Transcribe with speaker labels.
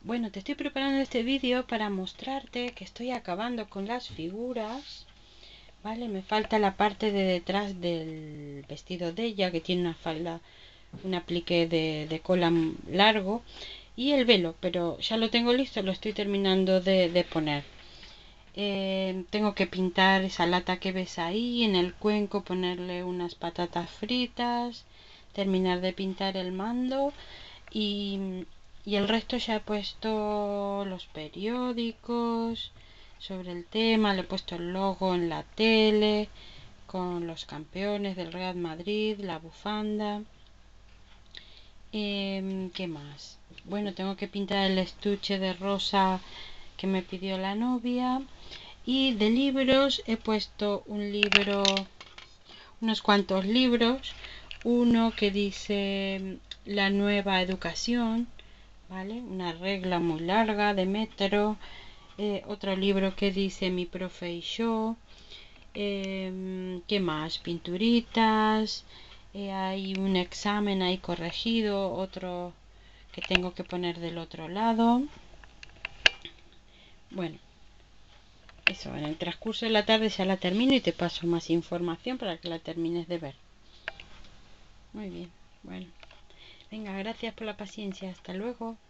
Speaker 1: Bueno, te estoy preparando este vídeo para mostrarte que estoy acabando con las figuras. Vale, me falta la parte de detrás del vestido de ella, que tiene una falda, un aplique de cola largo, y el velo, pero ya lo tengo listo, lo estoy terminando de poner. Tengo que pintar esa lata que ves ahí, en el cuenco ponerle unas patatas fritas, terminar de pintar el mando y el resto ya he puesto los periódicos sobre el tema, le he puesto el logo en la tele con los campeones del Real Madrid, la bufanda. ¿Qué más? Bueno, tengo que pintar el estuche de rosa que me pidió la novia. Y de libros he puesto un libro, unos cuantos libros. Uno que dice La nueva educación, ¿vale? Una regla muy larga de metro. Otro libro que dice Mi profe y yo. ¿Qué más? Pinturitas. Hay un examen ahí corregido, otro que tengo que poner del otro lado. Bueno, eso, en el transcurso de la tarde ya la termino y te paso más información para que la termines de ver. Muy bien, bueno. Venga, gracias por la paciencia. Hasta luego.